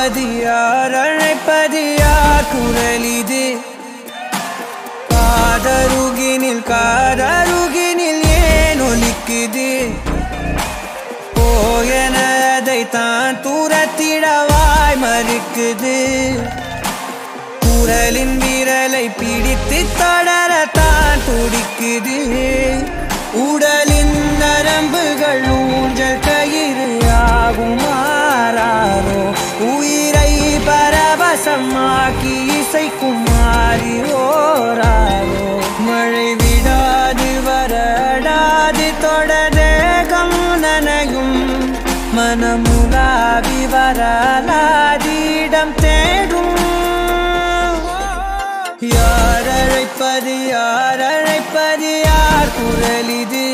அழைப்பது யார் குரல் இது? காதருகினில் ஏன் ஒலிக்குது? போயன அதைத்தான் தூரத்திடவாய் மறுக்குது. குரலின் விரலை பிடித்து தொடரத்தான் துடிக்குது. உடலின் நரம்புகள் ஊஞ்சல் கயிறு ஆகும் மாறாரோ, உயிரை பரவசமாக்கி இசைக்கும் மாறி ஓராரோ. மழை விடாது வரடாது தொடரேகம் நனையும், மனமுலாவி வரலாதிடம் தேடும். யார் அழைப்பது யார் குரல் இது?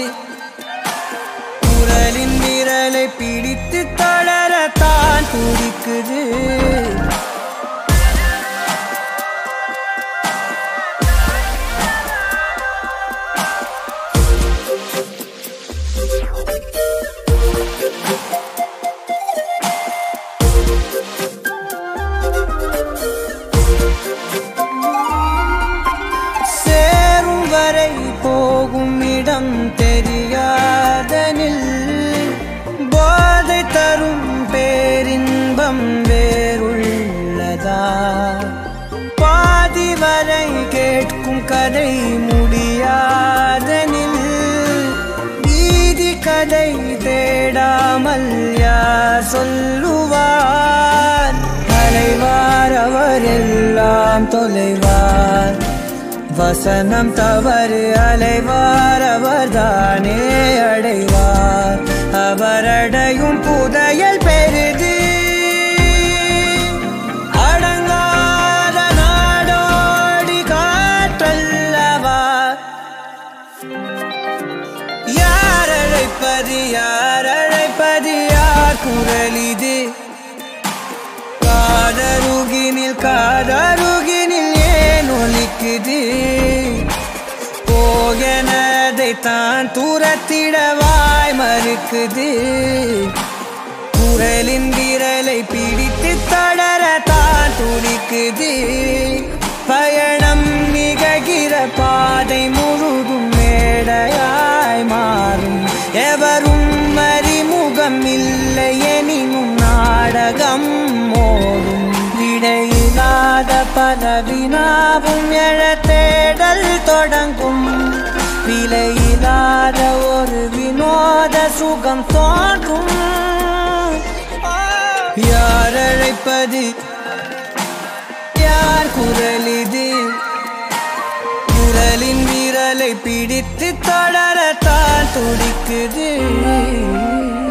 குரலின் விரலை பிடித்து தொடரத்தான் துடிக்குது. போகும் இடம் தெரியாதனில் போதை தரும் பேரின்பம் வேறுள்ளதா? பாதி வரை கேட்கும் கதை முடியாதனில் வீதி கதை தேடாமல் யார் சொல்லுவார்? அலைவார் அவர் எல்லாம் தொலைவார், வசனம் தவறு அலைவார் அவர்தானே அடைவார். அவரடையும் புதையல் பெரிது, அடங்காத நாடோடி காற்றல்லவா. யார் அழைப்பது யார் குரல் இது? காதருகினில் ஏன் ஒலிக்குது? போயனதைத்தான் தூரத்திடவாய் மறுக்குது. குரலின் விரலை பிடித்து தொடரத்தான் துடிக்குது. பயணம் நிகழ்கிற பாதை முழுதும் மேடையாய் மாறும். எவரும் அறிமுகம் இல்லை எனினும் நாடகம் ஓடும். விடையில்லாத பல வினாவும் எழ தேடல் தொடங்கும். விலையில்லாத ஒரு வினோத சுகம் தோன்றும். யார் அழைப்பது யார் குரல் இது? குரலின் விரலை பிடித்து தொடரத்தான் துடிக்குது.